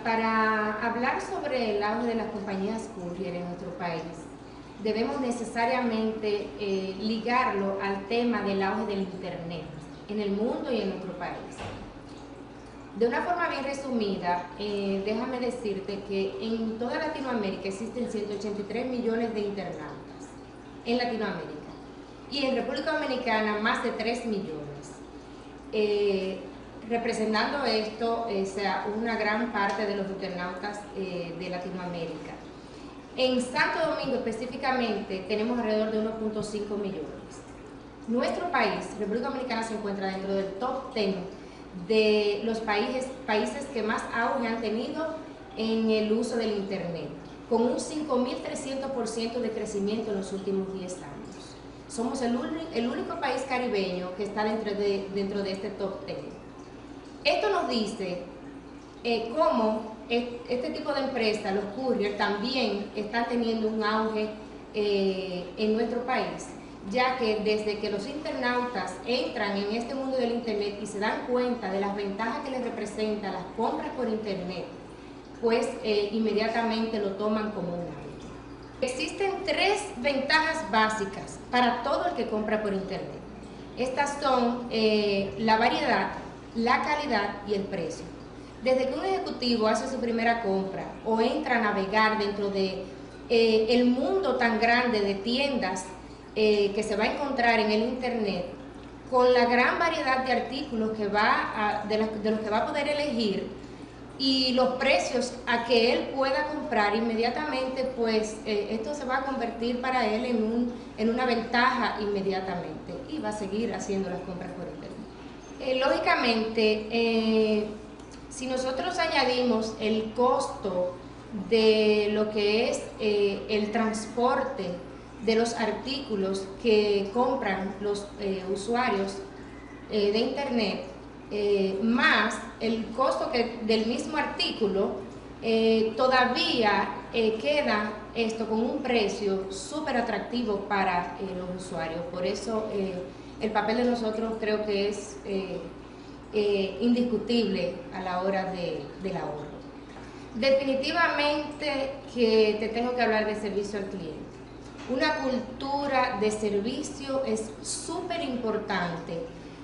para hablar sobre el auge de las compañías courier en nuestro país, debemos necesariamente ligarlo al tema del auge del Internet en el mundo y en nuestro país. De una forma bien resumida, déjame decirte que en toda Latinoamérica existen 183 millones de internautas en Latinoamérica y en República Dominicana más de 3 millones. Representando esto, una gran parte de los internautas de Latinoamérica. En Santo Domingo específicamente tenemos alrededor de 1.5 millones. Nuestro país, República Dominicana, se encuentra dentro del top 10 de los países que más auge han tenido en el uso del Internet, con un 5.300% de crecimiento en los últimos 10 años. Somos el único país caribeño que está dentro de este top 10. Esto nos dice cómo este tipo de empresas, los couriers, también están teniendo un auge en nuestro país, ya que desde que los internautas entran en este mundo del Internet y se dan cuenta de las ventajas que les representa las compras por Internet, pues inmediatamente lo toman como un hábito. Existen 3 ventajas básicas para todo el que compra por Internet. Estas son la variedad, la calidad y el precio. Desde que un ejecutivo hace su primera compra o entra a navegar dentro de el mundo tan grande de tiendas que se va a encontrar en el Internet, con la gran variedad de artículos que de los que va a poder elegir y los precios a que él pueda comprar inmediatamente, pues esto se va a convertir para él en una ventaja inmediatamente y va a seguir haciendo las compras por Internet. Lógicamente, si nosotros añadimos el costo de lo que es el transporte de los artículos que compran los usuarios de Internet, más el costo del mismo artículo, todavía queda esto con un precio súper atractivo para los usuarios. Por eso el papel de nosotros creo que es indiscutible a la hora del ahorro. Definitivamente que te tengo que hablar de servicio al cliente. Una cultura de servicio es súper importante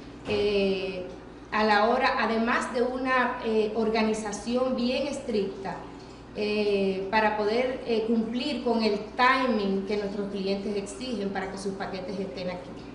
a la hora, además de una organización bien estricta, para poder cumplir con el timing que nuestros clientes exigen para que sus paquetes estén aquí.